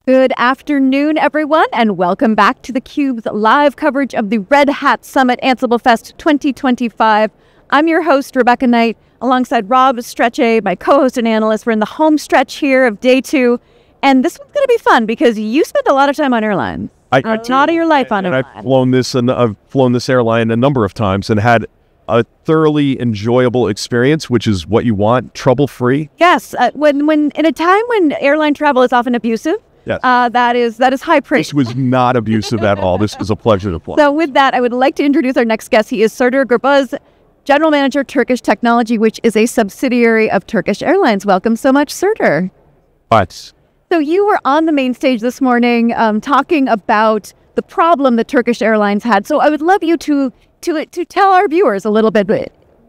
Good afternoon, everyone, and welcome back to theCUBE's live coverage of the Red Hat Summit Ansible Fest 2025. I'm your host, Rebecca Knight, alongside Rob Strechay, my co-host and analyst. We're in the home stretch here of day 2, and this one's going to be fun because you spend a lot of time on airlines. A lot of your life on airlines. I've flown this airline a number of times and had a thoroughly enjoyable experience, which is what you want, trouble-free. Yes, when in a time when airline travel is often abusive, yes. that is high praise. This was not abusive at all. This was a pleasure to fly. So with that, I would like to introduce our next guest. He is Serdar Gürbüz, General Manager, Turkish Technology, which is a subsidiary of Turkish Airlines. Welcome so much, Serdar. But So you were on the main stage this morning talking about the problem that Turkish Airlines had. So I would love you to tell our viewers a little bit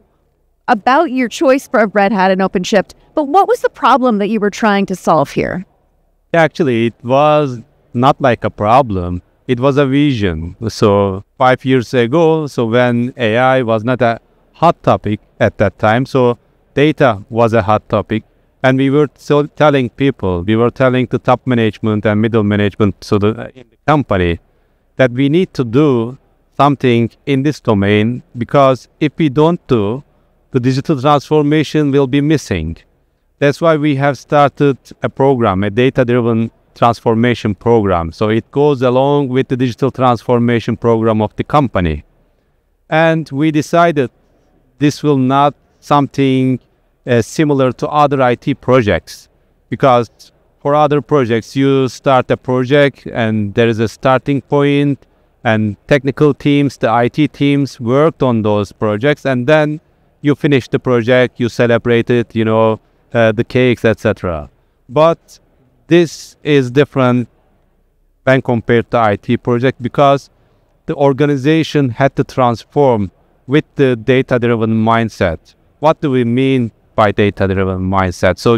about your choice for Red Hat and OpenShift. But what was the problem that you were trying to solve here? Actually, it was not like a problem. It was a vision. So 5 years ago, so when AI was not a hot topic at that time, so data was a hot topic. And we were telling people, we were telling the top management and middle management in the company that we need to do something in this domain, because if we don't do, the digital transformation will be missing. That's why we have started a program, a data-driven transformation program. So it goes along with the digital transformation program of the company. And we decided this will not something similar to other IT projects, because for other projects, you start a project and there is a starting point, and technical teams, the IT teams worked on those projects, and then you finish the project, you celebrate it, the cakes, etc. But this is different when compared to IT project, because the organization had to transform with the data-driven mindset. What do we mean by data-driven mindset? So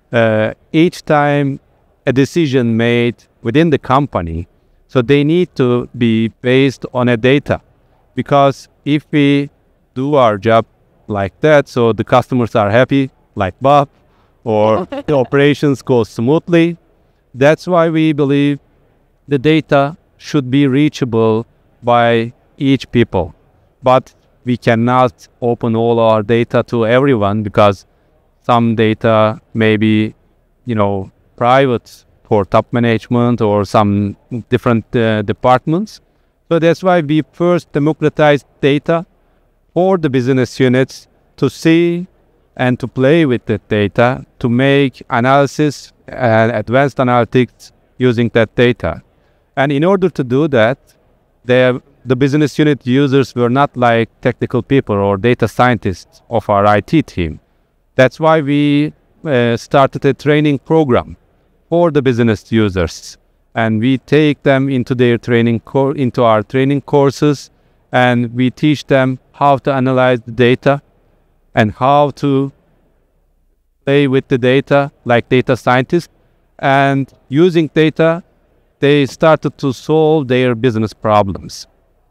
each time a decision made within the company, so they need to be based on a data, because if we do our job like that, so the customers are happy, like Bob, or the operations go smoothly. That's why we believe the data should be reachable by each people. But we cannot open all our data to everyone, because some data may be, private for top management or some different departments. So that's why we first democratized data for the business units to see and to play with the data, to make analysis and advanced analytics using that data. And in order to do that, the business unit users were not like technical people or data scientists of our IT team. That's why we started a training program for the business users. And we take them into their into our training courses, and we teach them how to analyze the data and how to play with the data like data scientists. And using data, they started to solve their business problems.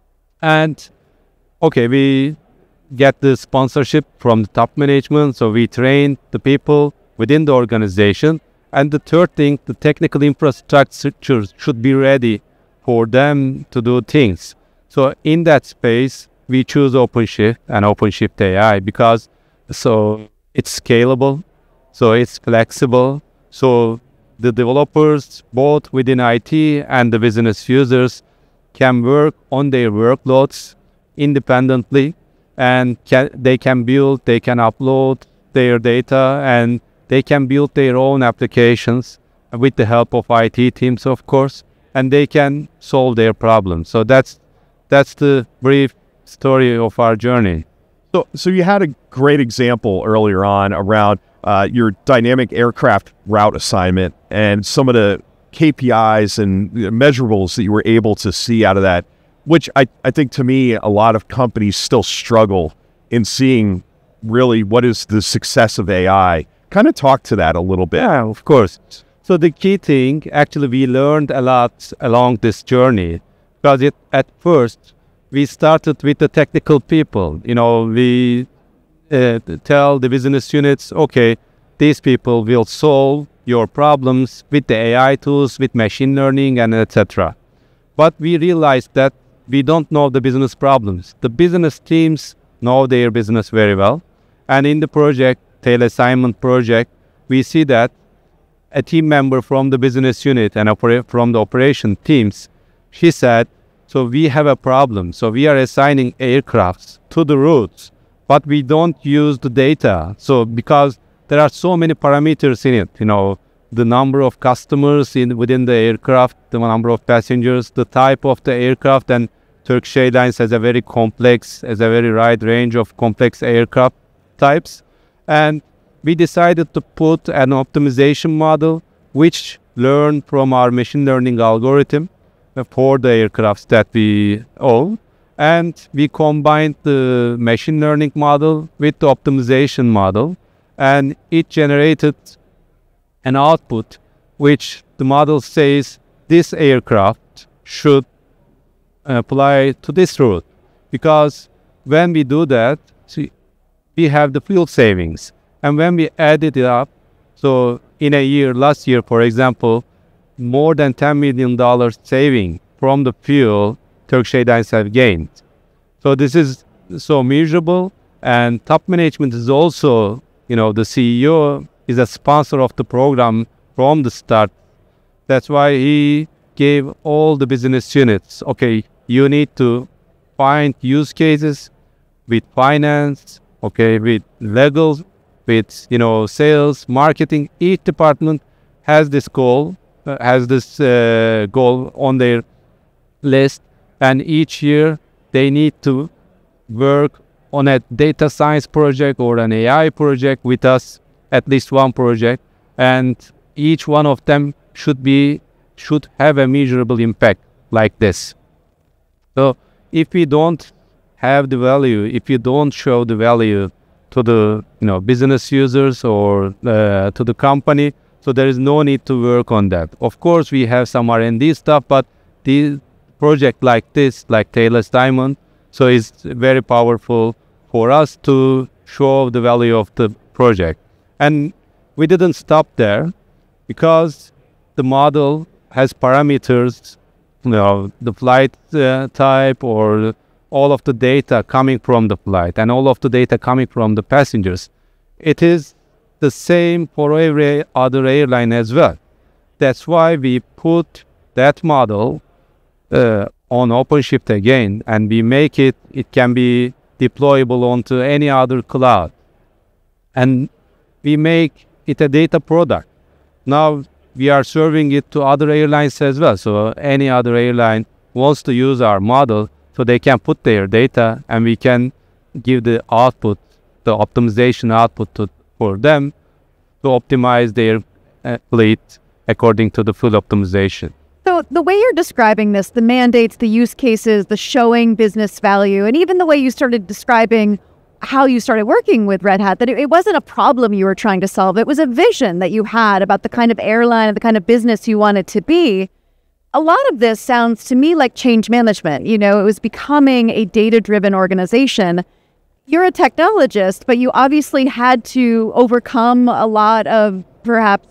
And okay, we get the sponsorship from the top management, so we train the people within the organization. And the third thing, the technical infrastructure should be ready for them to do things. So in that space, we choose OpenShift and OpenShift AI, because so it's scalable, so it's flexible, so the developers, both within IT and the business users, can work on their workloads independently, and they can upload their data, and they can build their own applications with the help of IT teams, of course, and they can solve their problems. So that's the brief story of our journey. So you had a great example earlier on around your dynamic aircraft route assignment and some of the KPIs and measurables that you were able to see out of that, which I think to me, a lot of companies still struggle in seeing really what is the success of AI. Kind of talk to that a little bit. Yeah, of course. So the key thing, actually, we learned a lot along this journey, because at first, we started with the technical people. We tell the business units, okay, these people will solve your problems with the AI tools, with machine learning, and etc. But we realized that we don't know the business problems. The business teams know their business very well. And in the project, tail assignment project, we see that a team member from the business unit and from the operation teams, she said, so we have a problem. So we are assigning aircrafts to the routes, but we don't use the data. So because there are so many parameters in it, the number of customers within the aircraft, the number of passengers, the type of the aircraft, and Turkish Airlines has a very wide range of complex aircraft types. And we decided to put an optimization model which learned from our machine learning algorithm for the aircrafts that we own. And we combined the machine learning model with the optimization model, and it generated an output which the model says this aircraft should apply to this route. Because when we do that, we have the fuel savings. And when we add it up, so in a year, last year, for example, more than $10 million saving from the fuel Turkish Airlines have gained. So this is so measurable, and top management is also, the CEO is a sponsor of the program from the start. That's why he gave all the business units, okay, you need to find use cases with finance, okay, with legal, with, sales, marketing. Each department has this goal, goal on their list, and each year they need to work on a data science project or an AI project with us, at least one project, and each one of them should have a measurable impact like this. So if we don't have the value, if you don't show the value to the business users or to the company, so there is no need to work on that. Of course, we have some R&D stuff, but the project like this, like tail assignment, so it's very powerful for us to show the value of the project. And we didn't stop there, because the model has parameters, the flight type, or all of the data coming from the flight and all of the data coming from the passengers. It is the same for every other airline as well. That's why we put that model on OpenShift again, and we make it can be deployable onto any other cloud. And we make it a data product. Now we are serving it to other airlines as well. So any other airline wants to use our model, so they can put their data and we can give the output, the optimization output for them to optimize their fleet according to the full optimization. So the way you're describing this, the mandates, the use cases, the showing business value, and even the way you started describing how you started working with Red Hat, that it wasn't a problem you were trying to solve. It was a vision that you had about the kind of airline and the kind of business you wanted to be. A lot of this sounds to me like change management. It was becoming a data-driven organization. You're a technologist, but you obviously had to overcome a lot of perhaps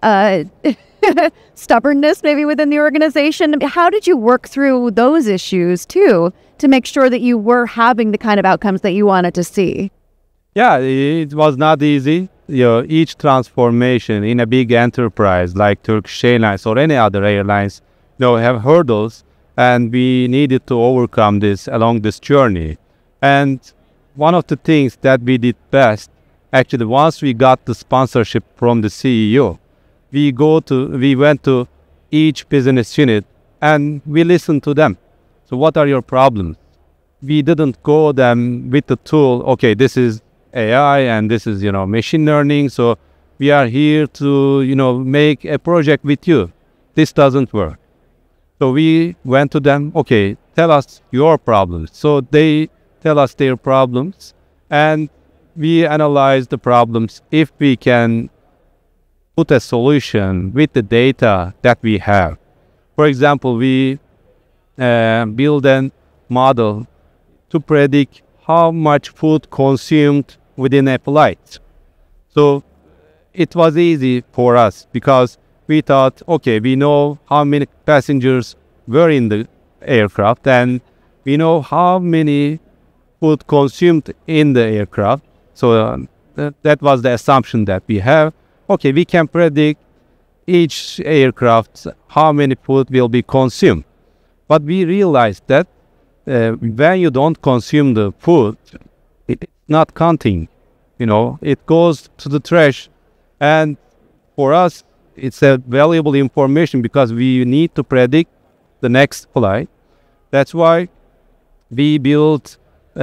stubbornness maybe within the organization. How did you work through those issues too, to make sure that you were having the kind of outcomes that you wanted to see? Yeah, it was not easy. Each transformation in a big enterprise like Turkish Airlines or any other airlines, have hurdles, and we needed to overcome this along this journey. And one of the things that we did best, actually, once we got the sponsorship from the CEO, we went to each business unit and we listened to them. So what are your problems? We didn't go them with the tool, okay, this is AI and this is, machine learning. So we are here to, make a project with you. This doesn't work. So we went to them, okay, tell us your problems. So they tell us their problems, and we analyze the problems if we can put a solution with the data that we have. For example, we build a model to predict how much food consumed within a flight. So it was easy for us because we thought, okay, we know how many passengers were in the aircraft and we know how many food consumed in the aircraft. So that was the assumption that we have. Okay, we can predict each aircraft how many food will be consumed. But we realized that when you don't consume the food, it's not counting. It goes to the trash. And for us, it's a valuable information because we need to predict the next flight. That's why we built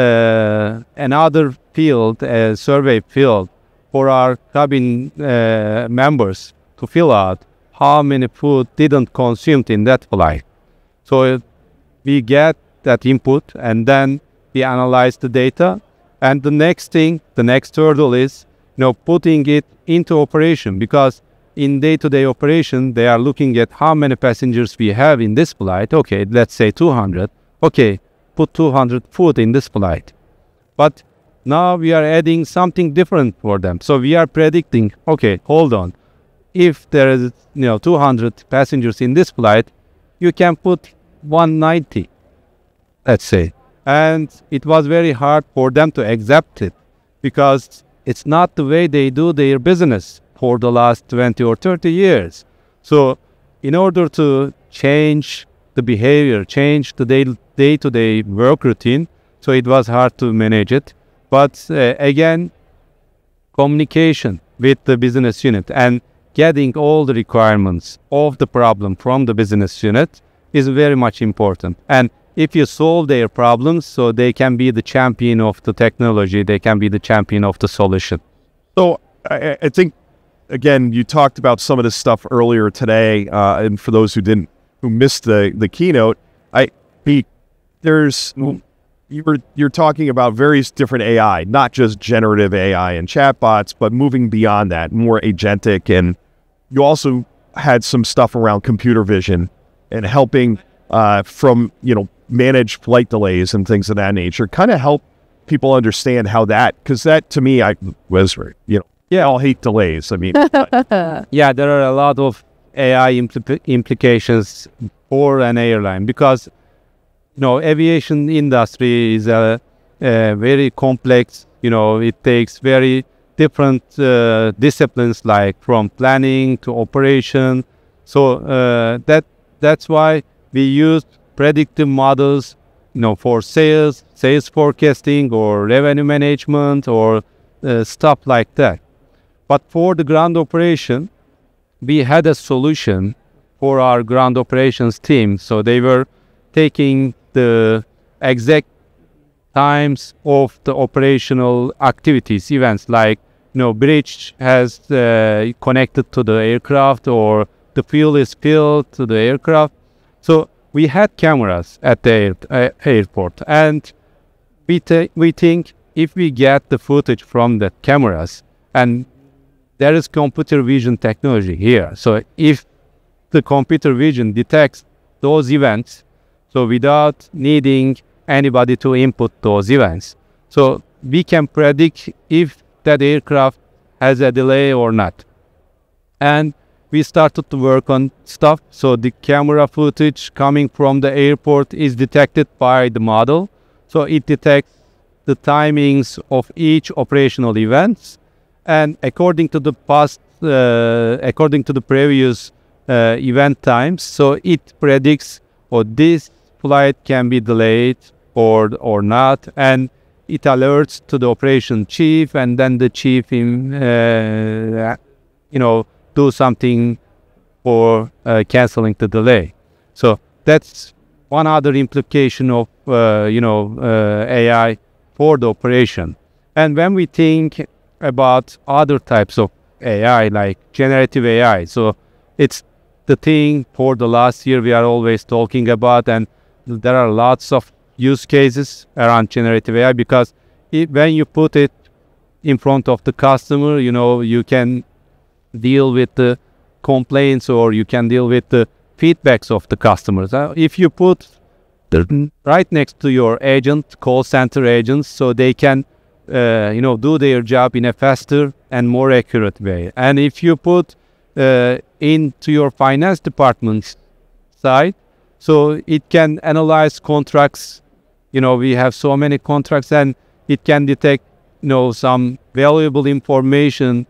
another field, a survey field, for our cabin members to fill out how many food didn't consumed in that flight. So we get that input and then we analyze the data. And the next hurdle is putting it into operation, because in day-to-day operation, they are looking at how many passengers we have in this flight. Okay, let's say 200. Okay, put 200 food in this flight. But now we are adding something different for them. So we are predicting, okay, hold on. If there is 200 passengers in this flight, you can put 190, let's say. And it was very hard for them to accept it because it's not the way they do their business for the last 20 or 30 years. So in order to change the behavior, change the day-to-day work routine, so it was hard to manage it. But again, communication with the business unit and getting all the requirements of the problem from the business unit is very much important. And if you solve their problems, so they can be the champion of the technology, they can be the champion of the solution. So I think, again, you talked about some of this stuff earlier today, and for those who missed the keynote, you're talking about various different AI, not just generative AI and chatbots, but moving beyond that, more agentic. And you also had some stuff around computer vision and helping from manage flight delays and things of that nature. Kind of help people understand how that, because that to me, I was I'll hate delays. I mean, yeah, there are a lot of AI implications for an airline because aviation industry is a very complex. It takes very different disciplines, like from planning to operation. So that's why we use predictive models, for sales forecasting or revenue management or stuff like that. But for the ground operation, we had a solution for our ground operations team. So they were taking the exact times of the operational activities, events like, bridge has connected to the aircraft or the fuel is filled to the aircraft. So we had cameras at the airport, and we think if we get the footage from the cameras, and there is computer vision technology here. So if the computer vision detects those events, so without needing anybody to input those events, so we can predict if that aircraft has a delay or not. And we started to work on stuff. So the camera footage coming from the airport is detected by the model. So it detects the timings of each operational events. And according to the previous event times, so it predicts, this flight can be delayed or not. And it alerts to the operation chief, and then the chief do something for canceling the delay. So that's one other implication of AI for the operation. And when we think about other types of AI, like generative AI, so it's the thing for the last year we are always talking about, and there are lots of use cases around generative AI because when you put it in front of the customer, you can deal with the complaints or you can deal with the feedbacks of the customers. If you put right next to your agent, call center agents, so they can do their job in a faster and more accurate way. And if you put into your finance department side, so it can analyze contracts. We have so many contracts, and it can detect, some valuable information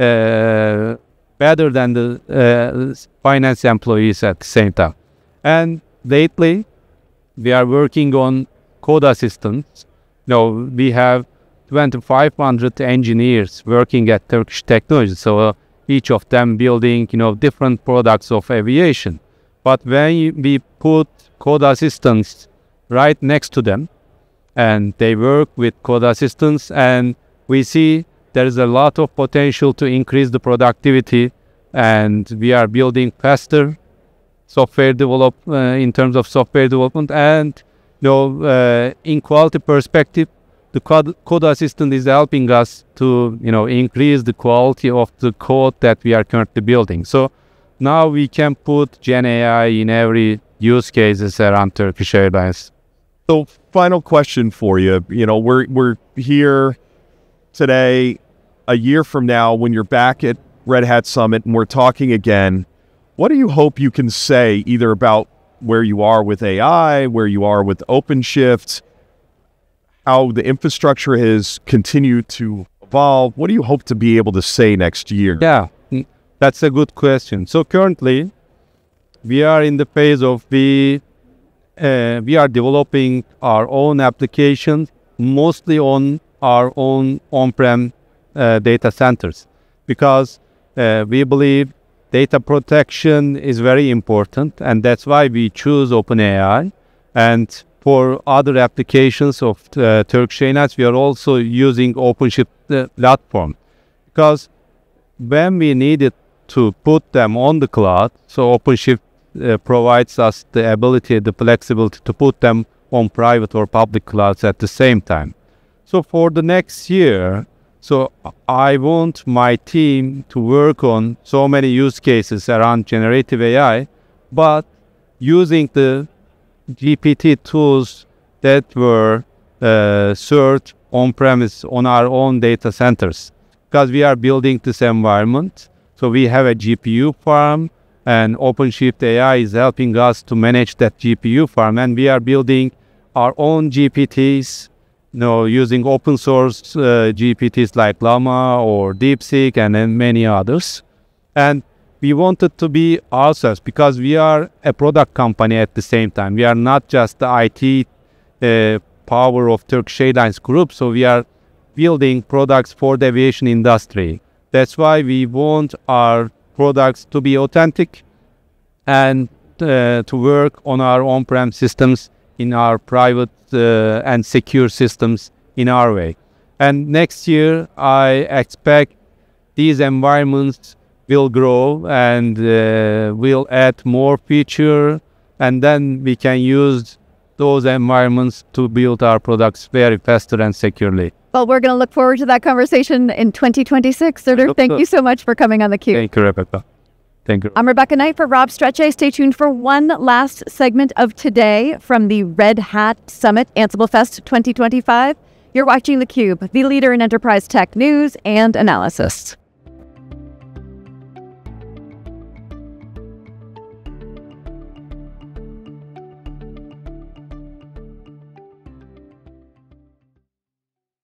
better than the finance employees at the same time. And lately, we are working on code assistants. We have 2,500 engineers working at Turkish Technology. So each of them building, different products of aviation. But when we put code assistants right next to them, and they work with code assistants, and we see there is a lot of potential to increase the productivity, and we are building faster software in terms of software development, and in quality perspective, the code assistant is helping us to increase the quality of the code that we are currently building. So now we can put Gen AI in every use cases around Turkish Airlines. So, final question for you. We're here today, a year from now, when you're back at Red Hat Summit and we're talking again. What do you hope you can say either about where you are with AI, where you are with OpenShift, how the infrastructure has continued to evolve? What do you hope to be able to say next year? Yeah, that's a good question. So currently, we are in the phase of we are developing our own applications, mostly on our own on-prem data centers, because we believe data protection is very important, and that's why we choose OpenAI. And for other applications of Turkish Airlines, we are also using OpenShift platform, because when we needed to put them on the cloud, so OpenShift provides us the ability, the flexibility to put them on private or public clouds at the same time. So for the next year, so I want my team to work on so many use cases around generative AI, but using the GPT tools that were served on-premise on our own data centers, because we are building this environment. So we have a GPU farm, and OpenShift AI is helping us to manage that GPU farm, and we are building our own GPTs, using open source GPTs like Llama or DeepSeek and then many others. And we wanted to be ourselves, because we are a product company at the same time. We are not just the IT power of Turkish Airlines Group, so we are building products for the aviation industry. That's why we want our products to be authentic and to work on our on-prem systems, in our private and secure systems in our way. And next year, I expect these environments will grow and will add more feature, and then we can use those environments to build our products very faster and securely. Well, we're going to look forward to that conversation in 2026. Serdar, thank you so much for coming on theCUBE. Thank you, Rebecca. Thank you. I'm Rebecca Knight for Rob Strechay. Stay tuned for one last segment of today from the Red Hat Summit Ansible Fest 2025. You're watching theCUBE, the leader in enterprise tech news and analysis.